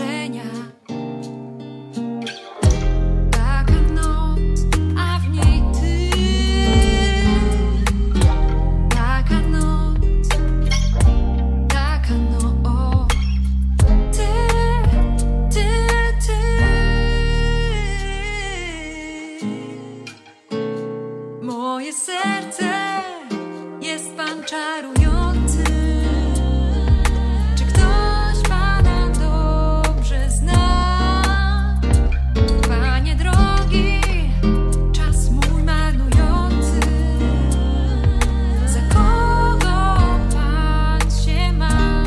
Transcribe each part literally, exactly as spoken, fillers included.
marzenia. Taka noc, a w niej ty. Taka noc, taka noc. Ty, ty, ty. Moje serce jest pan czarujący. Czy ktoś pana dobrze zna? Panie drogi, czas mój marnujący. Za kogo pan się ma?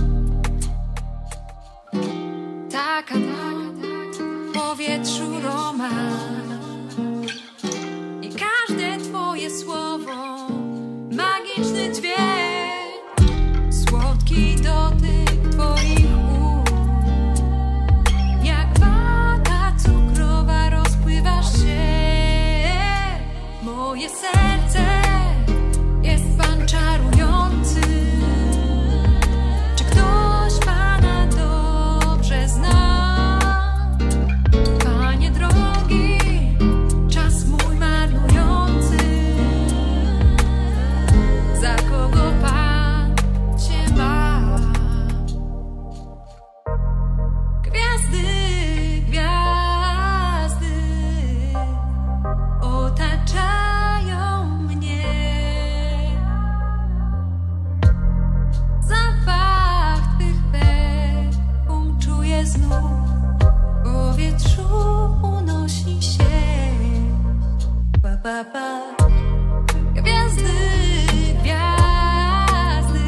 Taka noc, w powietrzu roman. I każde twoje słowo, magiczny dźwięk, słodki dotyk twoich ust. Jak wata cukrowa rozpływasz się. Moje serce jest pan czarujący. Czy ktoś pana dobrze zna? Panie drogi, czas mój marnujący. Za kogo pan się ma? Gwiazdy, gwiazdy otaczają mnie. Zapach twych perfum czuję znów. W powietrzu unosi się. Pa, pa, pa. Gwiazdy, gwiazdy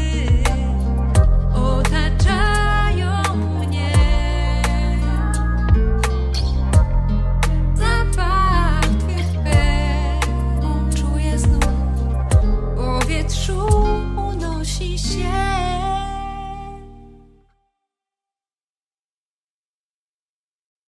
otaczają mnie. Zapach twych perfum czuję znów. W powietrzu unosi się.